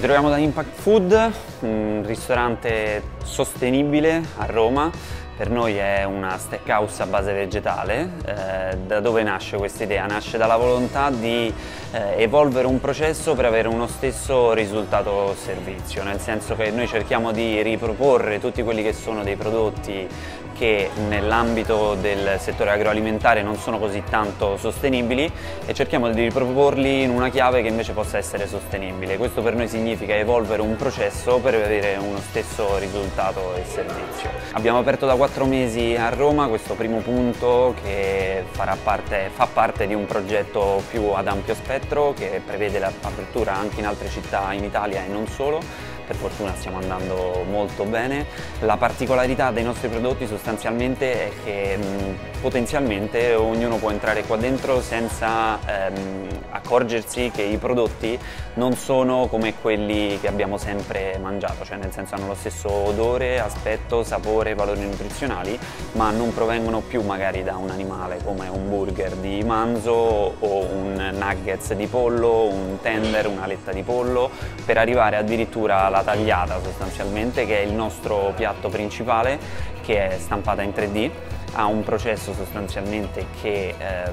troviamo da Impact Food, un ristorante sostenibile a Roma. Per noi è una steakhouse a base vegetale. Da dove nasce questa idea? Nasce dalla volontà di evolvere un processo per avere uno stesso risultato servizio, nel senso che noi cerchiamo di riproporre tutti quelli che sono dei prodotti che nell'ambito del settore agroalimentare non sono così tanto sostenibili e cerchiamo di riproporli in una chiave che invece possa essere sostenibile. Questo per noi significa evolvere un processo per avere uno stesso risultato e servizio. Abbiamo aperto da 4 mesi a Roma questo primo punto che fa parte di un progetto più ad ampio spettro che prevede l'apertura anche in altre città in Italia e non solo. Per fortuna stiamo andando molto bene. La particolarità dei nostri prodotti sostanzialmente è che potenzialmente ognuno può entrare qua dentro senza accorgersi che i prodotti non sono come quelli che abbiamo sempre mangiato, cioè nel senso hanno lo stesso odore, aspetto, sapore, valori nutrizionali, ma non provengono più magari da un animale come un burger di manzo o un nuggets di pollo, un tender, un'aletta di pollo, per arrivare addirittura alla tagliata sostanzialmente, che è il nostro piatto principale, che è stampata in 3D. Ha un processo sostanzialmente che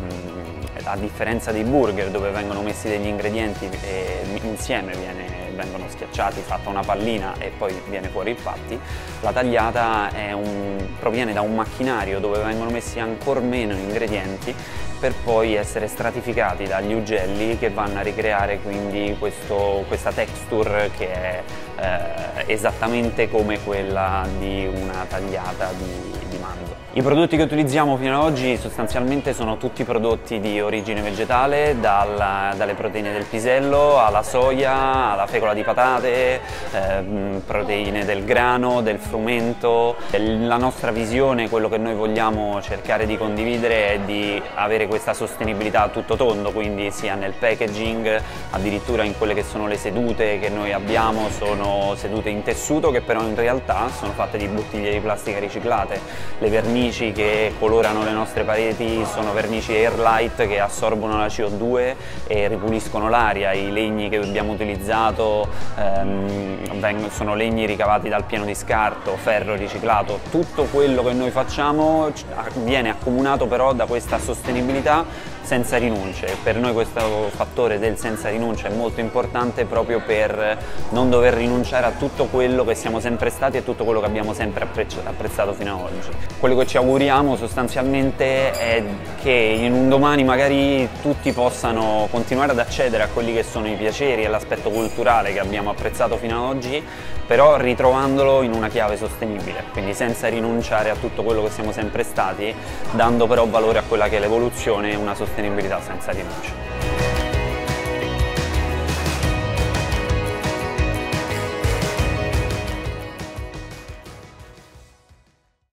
a differenza dei burger dove vengono messi degli ingredienti e insieme vengono schiacciati, fatta una pallina e poi viene fuori il patty, la tagliata proviene da un macchinario dove vengono messi ancora meno ingredienti per poi essere stratificati dagli ugelli che vanno a ricreare quindi questa texture che è esattamente come quella di una tagliata di manzo. I prodotti che utilizziamo fino ad oggi sostanzialmente sono tutti prodotti di origine vegetale, dalle proteine del pisello alla soia, alla fecola di patate, proteine del grano, del frumento. La nostra visione, quello che noi vogliamo cercare di condividere è di avere questa sostenibilità a tutto tondo, quindi sia nel packaging, addirittura in quelle che sono le sedute che noi abbiamo, sono sedute in tessuto che però in realtà sono fatte di bottiglie di plastica riciclate. Le vernici che colorano le nostre pareti sono vernici Airlight che assorbono la CO2 e ripuliscono l'aria. I legni che abbiamo utilizzato sono legni ricavati dal pieno di scarto, ferro riciclato. Tutto quello che noi facciamo viene accomunato però da questa sostenibilità senza rinunce. Per noi questo fattore del senza rinunce è molto importante proprio per non dover rinunciare a tutto quello che siamo sempre stati e tutto quello che abbiamo sempre apprezzato fino ad oggi. Quello che ci auguriamo sostanzialmente è che in un domani magari tutti possano continuare ad accedere a quelli che sono i piaceri e l'aspetto culturale che abbiamo apprezzato fino ad oggi, però ritrovandolo in una chiave sostenibile, quindi senza rinunciare a tutto quello che siamo sempre stati, dando però valore a quella che è l'evoluzione e una sostenibilità senza rinunce.